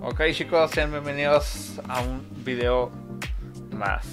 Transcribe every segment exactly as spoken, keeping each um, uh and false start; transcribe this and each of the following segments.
Ok chicos, sean bienvenidos a un video más.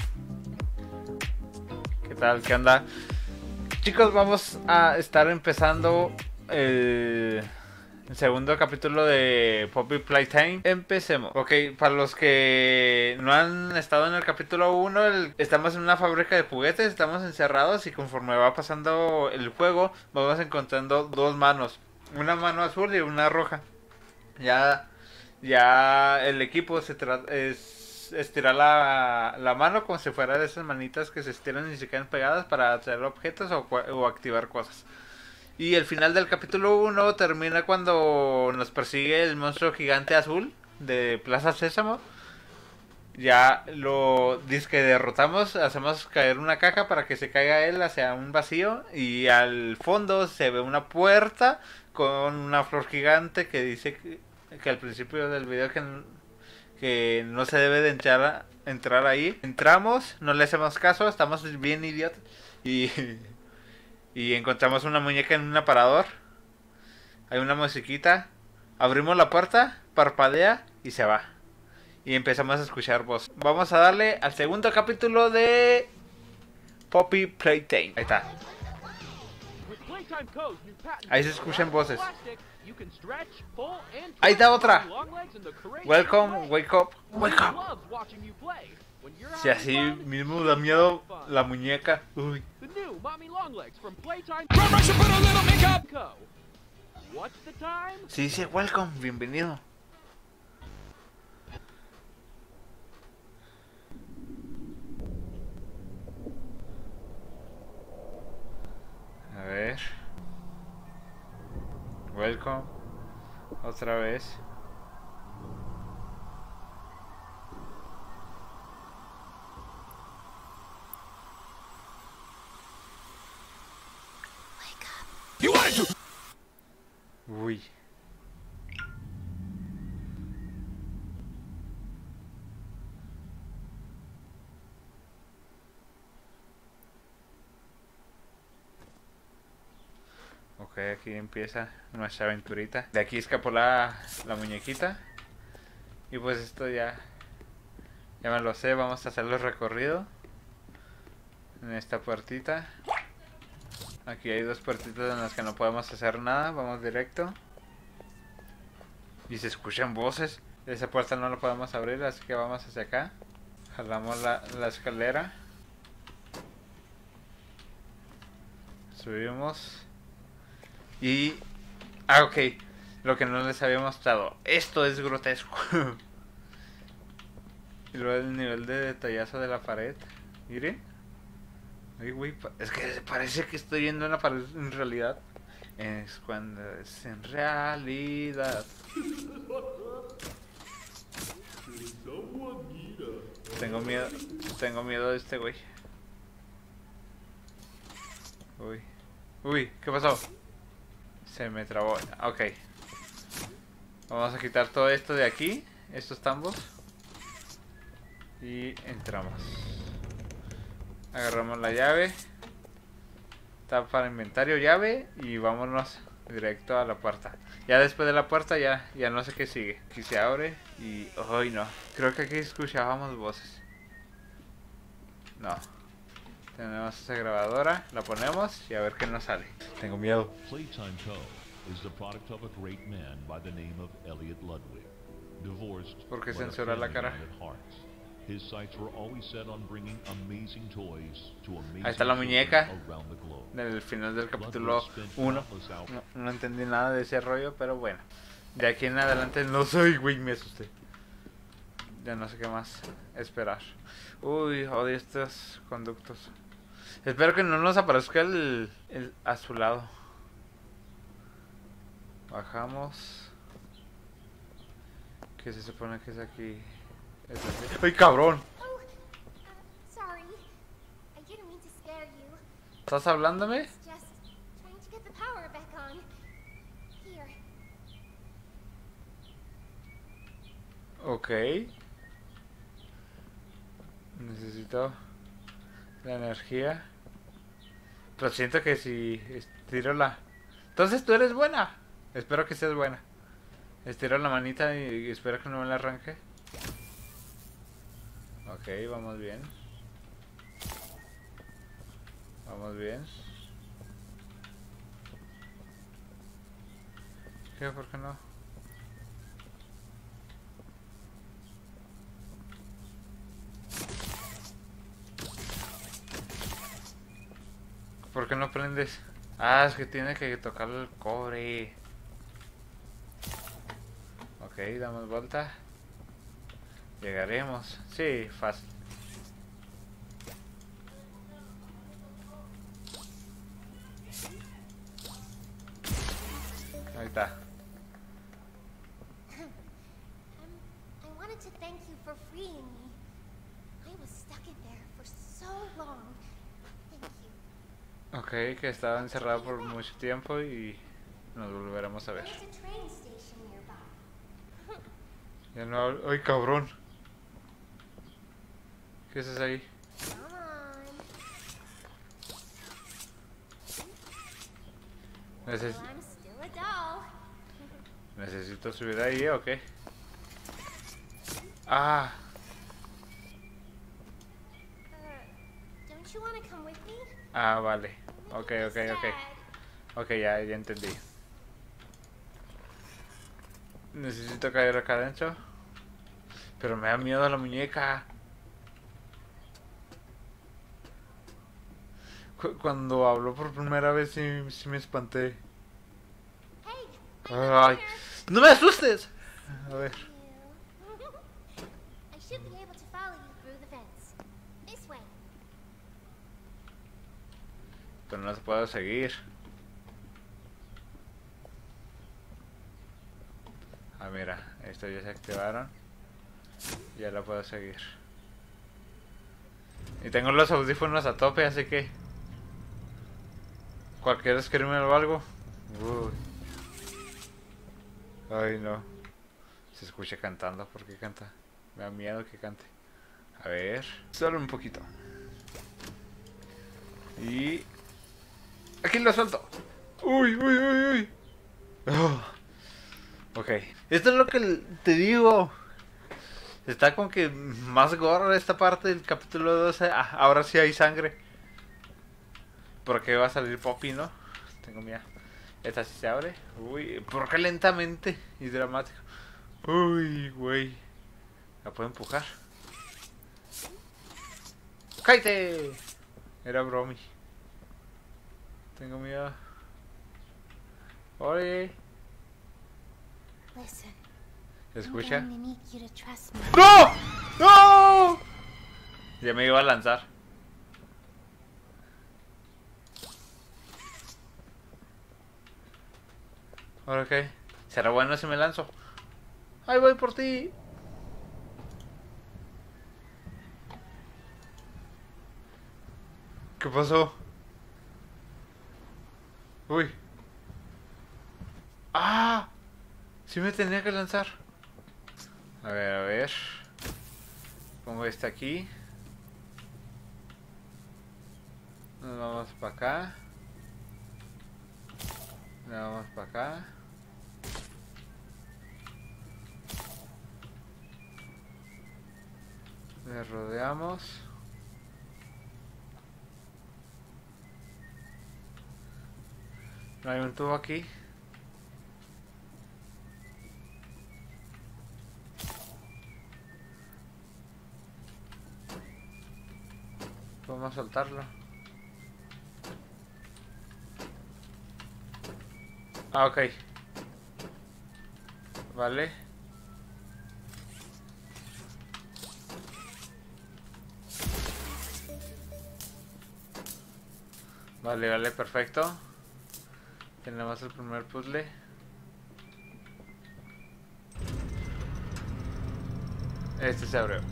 ¿Qué tal? ¿Qué onda? Chicos, vamos a estar empezando el, el segundo capítulo de Poppy Playtime. Empecemos. Ok, para los que no han estado en el capítulo uno, el, estamos en una fábrica de juguetes, estamos encerrados y conforme va pasando el juego, vamos encontrando dos manos. Una mano azul y una roja. Ya... Ya el equipo se trata es estirar la, la mano como si fuera de esas manitas que se estiran y se quedan pegadas para atraer objetos o, o activar cosas. Y el final del capítulo uno termina cuando nos persigue el monstruo gigante azul de Plaza Sésamo. Ya lo disque derrotamos, hacemos caer una caja para que se caiga él hacia un vacío. Y al fondo se ve una puerta con una flor gigante que dice que... que al principio del video que, que no se debe de entrar, entrar ahí. Entramos, no le hacemos caso, estamos bien idiotas. Y, y encontramos una muñeca en un aparador. Hay una musiquita. Abrimos la puerta, parpadea y se va. Y empezamos a escuchar voz. Vamos a darle al segundo capítulo de Poppy Playtime. Ahí está. Ahí se escuchan voces. Ahí está otra. Welcome, wake up, wake up. Si así mismo da miedo la muñeca. Uy. Si dice welcome, bienvenido. A ver. Welcome. Otra vez. Uy. Ok, aquí empieza nuestra aventurita. De aquí escapó la, la muñequita. Y pues esto ya... Ya me lo sé, vamos a hacer el recorrido. En esta puertita. Aquí hay dos puertitas en las que no podemos hacer nada. Vamos directo. Y se escuchan voces. Esa puerta no la podemos abrir, así que vamos hacia acá. Jalamos la, la escalera. Subimos. Y... Ah, ok. Lo que no les había mostrado. Esto es grotesco. Y luego el nivel de detallazo de la pared. Miren. Ay, güey, es que parece que estoy viendo una pared en realidad. Es cuando es en realidad. Tengo miedo. Tengo miedo de este güey. Uy. Uy, ¿qué pasó? Se me trabó. Ok. Vamos a quitar todo esto de aquí. Estos tambos. Y entramos. Agarramos la llave. Está para inventario, llave. Y vámonos directo a la puerta. Ya después de la puerta ya, ya no sé qué sigue. Aquí se abre y... ¡ay, no! Creo que aquí escuchábamos voces. No. Tenemos esa grabadora. La ponemos y a ver qué nos sale. Tengo miedo. Playtime Co. is the product of a great man by the name of Elliot Ludwig. Divorced, ¿Por qué but a censura la family cara? man at heart. His sights were always set on bringing amazing toys to amazing Ahí está la muñeca. children around the globe. Del final del capítulo uno. No, no entendí nada de ese rollo, pero bueno. De aquí en adelante no soy, güey, me asusté. Ya no sé qué más esperar. Uy, odio estos conductos. Espero que no nos aparezca el, el azulado. Bajamos. ¿Qué se supone que es aquí? Es aquí. ¡Ay, cabrón! Oh, uh, sorry. I didn't mean to scare you. ¿Estás hablándome? It's just trying to get the power back on. Here. Ok. Necesito la energía. Pero siento que si estiro la... Entonces tú eres buena. Espero que seas buena. Estiro la manita y, y espero que no me la arranque. Ok, vamos bien. Vamos bien. ¿Qué? ¿Por qué no? ¿Por qué no prendes? Ah, es que tiene que tocar el cobre. Ok, damos vuelta. Llegaremos. Sí, fácil. Ahí está. Um, I wanted to thank you for freeing me. I was stuck in there for so long. Thank you. Ok, que estaba encerrado por mucho tiempo y nos volveremos a ver. There's a train station nearby. Ya no hablo. ¡Ay, cabrón! ¿Qué haces ahí? Come on. Neces- Well, I'm still a doll. ¿Necesito subir ahí o qué? Ah, Uh, don't you want to come with me? ah, vale. Ok, Maybe ok, ok. instead. Ok, ya, ya entendí. Necesito caer acá adentro. Pero me da miedo la muñeca. Cu- Cuando habló por primera vez sí, sí me espanté. Hey, I'm Ay, up here. ¡no me asustes! A ver. You. I should be able to follow you through the fence. This way. Pero no se puedo seguir. Ah, mira, estos ya se activaron. Ya la puedo seguir. Y tengo los audífonos a tope, así que cualquier screamer o algo. Uy. Ay, no. Se escucha cantando. ¿Por qué canta? Me da miedo que cante. A ver. Solo un poquito. Y... aquí lo suelto. Uy, uy, uy, uy. Oh. Ok. Esto es lo que te digo. Está con que más gore esta parte del capítulo doce. Ah, ahora sí hay sangre. Porque va a salir Poppy, ¿no? Tengo miedo. Esta sí se abre. Uy, ¿por qué lentamente? Y dramático. Uy, güey. ¿La puedo empujar? ¡Cállate! Era bromi. Tengo miedo. Oye. Listen. ¿Escucha? I'm going to need you to trust me. ¡No! ¡No! Ya me iba a lanzar. ¿Ahora qué? ¿Será bueno si me lanzo? ¡Ahí voy por ti! ¿Qué pasó? Uy. ¡Ah! Sí me tenía que lanzar. A ver, a ver. Pongo este aquí. Nos vamos para acá. Nos vamos para acá. Le rodeamos. No hay un tubo aquí. Vamos a soltarlo. Ah, ok. Vale. Vale, vale, perfecto. Tenemos el primer puzzle. Este se abrió.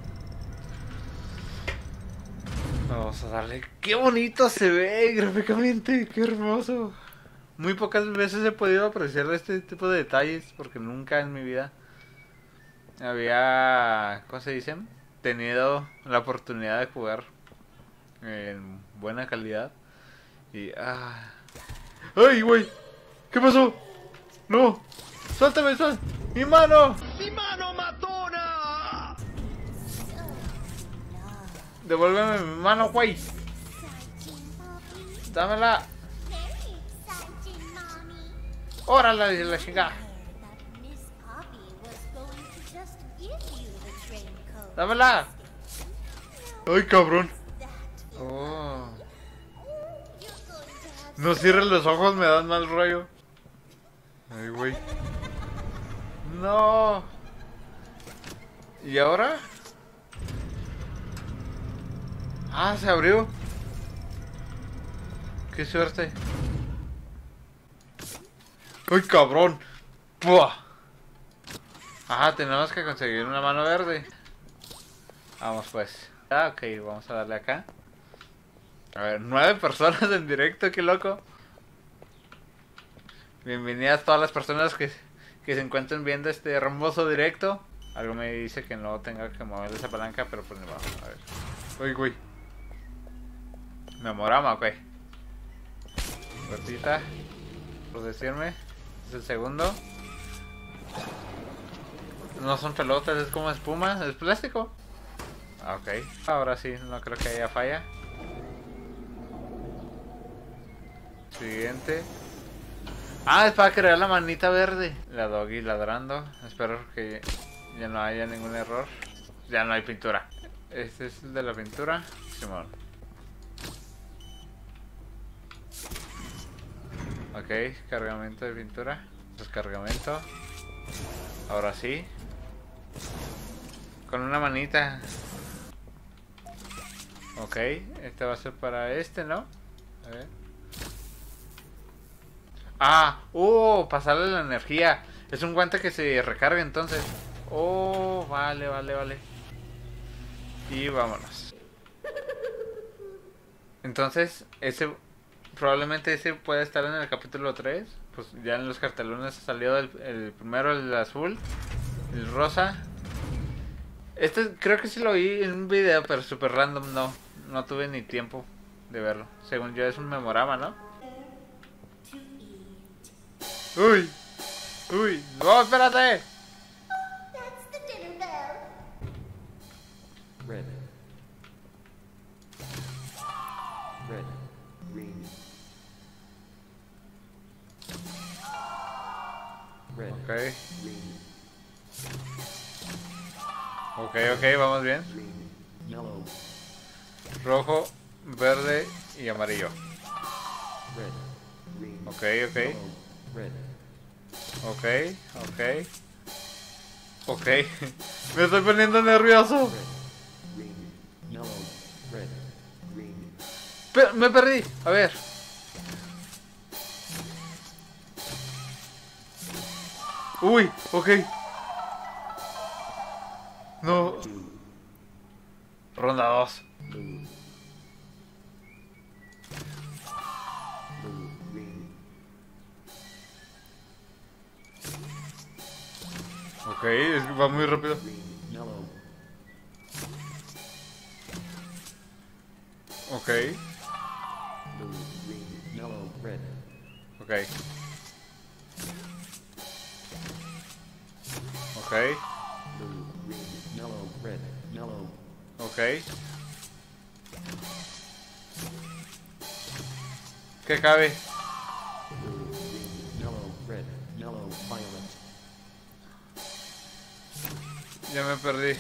Vamos a darle. ¡Qué bonito se ve gráficamente! ¡Qué hermoso! Muy pocas veces he podido apreciar este tipo de detalles porque nunca en mi vida había, ¿cómo se dice? Tenido la oportunidad de jugar en buena calidad. Y... Ah. ¡Ay, güey! ¿Qué pasó? ¡No! ¡Suéltame, suéltame! ¡Mi mano! ¡Mi mano matona! Devuélveme mi mano, güey. Exciting, Mommy. Dámela. Very exciting, Mommy. Órale, la chingada. That Miss Poppy was going to just give you the train code. Dámela. Ay, cabrón. That Oh. you're going to have No cierres los ojos, me dan mal rollo. Ay, güey. No. ¿Y ahora? Ah, se abrió. Qué suerte. ¡Ay, cabrón! ¡Pua! Ajá, tenemos que conseguir una mano verde. Vamos pues. Ah, ok, vamos a darle acá. A ver, nueve personas en directo, qué loco. Bienvenidas todas las personas que, que se encuentren viendo este hermoso directo. Algo me dice que no tenga que mover esa palanca, pero pues no vamos a ver. Uy, uy. Memorama, ok. Puertita. Por decirme. Es el segundo. No son pelotas, es como espuma, es plástico. Ah, ok. Ahora sí, no creo que haya falla. Siguiente. Ah, es para crear la manita verde. La doggy ladrando. Espero que ya no haya ningún error. Ya no hay pintura. Este es el de la pintura. Simón. Ok, cargamento de pintura. Descargamento. Ahora sí. Con una manita. Ok, este va a ser para este, ¿no? A ver. Ah, oh, pasarle la energía. Es un guante que se recarga entonces. Oh, vale, vale, vale. Y vámonos. Entonces, ese probablemente ese puede estar en el capítulo tres. Pues ya en los cartelones salió el, el primero, el azul, el rosa. Este creo que sí lo vi en un video, pero súper random, no. No tuve ni tiempo de verlo. Según yo es un memorama, ¿no? Uy, uy, no, espérate. That's the dinner bell. Red. Red. Green. Red. Ok, Green. ok, ok, vamos bien. Green. Yellow. Rojo, verde y amarillo. Red. Green. Ok, ok, Yellow. Red. ok, ok. Ok, me estoy poniendo nervioso. Red. Green. Yellow. Red. Green. Pe- me perdí, a ver. Uy, ok. No, Two. ronda dos. Blue. Blue. Green. Ok, es que va muy rápido. Green. Yellow. Ok, Blue. Green. Yellow. Red. ok. Ok, Blue. Green. Yellow. Red. Yellow. ok. ¿Qué cabe? Blue. Green. Yellow. Red. Yellow. Violet. Ya me perdí.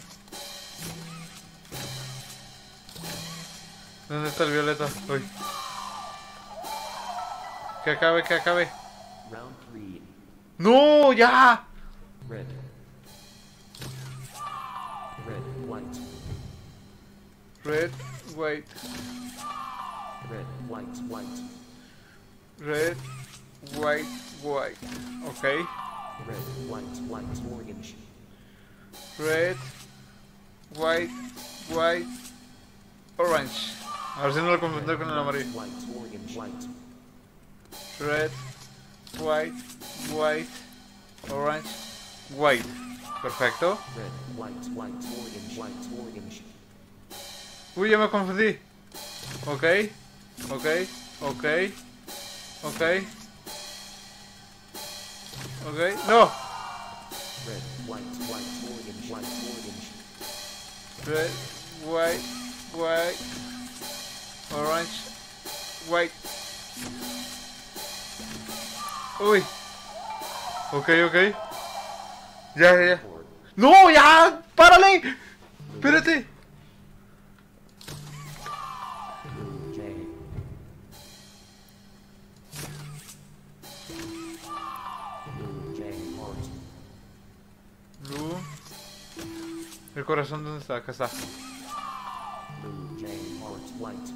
¿Dónde está el violeta? Uy. Que acabe, que acabe. Round three. ¡No! ¡Ya! Red. Red. White. Red, white, Red. White. White. red, white, white. Ok. Red. White. White. Orange. Red, white, white, orange. A ver si no lo confundo con el amarillo. White. Orange. White. Red, white, white, orange, white. Perfecto. Red. White. White. Orange. White. Orange. Uy, ya me confundí. Ok, ok, ok, ok, Ok, no. Red, white, white, orange, white, orange. Red, white, white, orange, white. Uy. Ok, ok. Ya, ya, ya. Four. ¡No, ya! ¡Párale! Espérate. Blue, J. Blue, J, heart. Blue. ¿El corazón dónde está? Acá está. Blue, J, heart, white.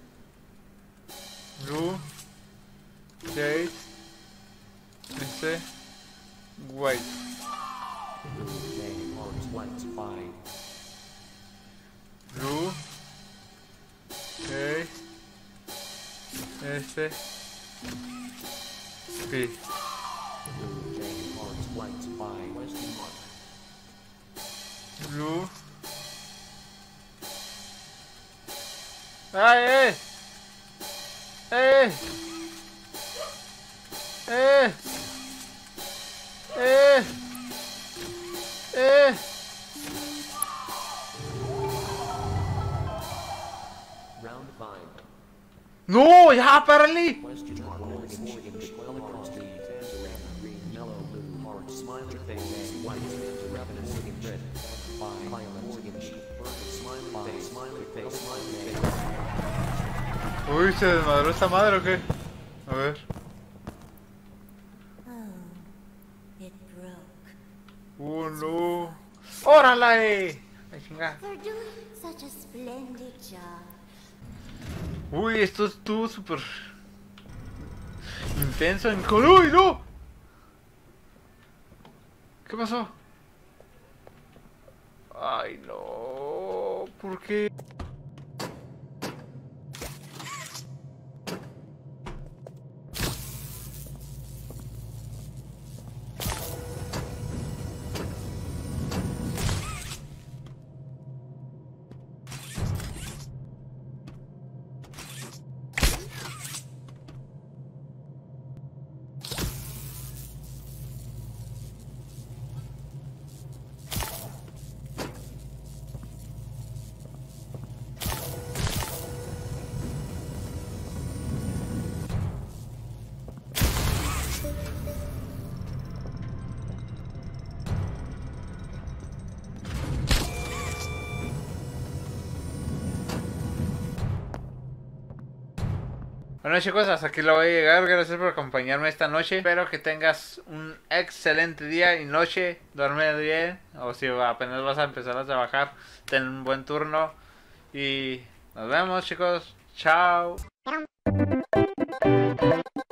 Blue. Jade. Este. White. Blue, J, heart, white, five. Blue. Jade. Este. P. Blue, J, heart, white, five. Question mark. Blue. ¡Ay, eh! ¡Eh! ¡Eh! ¡Eh! ¡Eh! Round five. ¡No! ¡Ya, párale! Question mark. Orange, orange, twelve across the tangerine, green, yellow, blue, heart, smiley face, white, rabbit, orange, red, five, violet, orange, purple, smiley face, smiley face, smiley face. Uy, ¿se desmadró esta madre o qué? A ver. Oh, it broke. ¡Uh, no! ¡Órale! ¡Ay, chingada! You're doing such a splendid job. Uy, esto estuvo súper intenso en... ¡Uy, no! ¿Qué pasó? Ay, no. ¿Por qué? Bueno, chicos, hasta aquí lo voy a llegar. Gracias por acompañarme esta noche. Espero que tengas un excelente día y noche. Duerme bien. O si apenas vas a empezar a trabajar, ten un buen turno. Y nos vemos, chicos. Chao.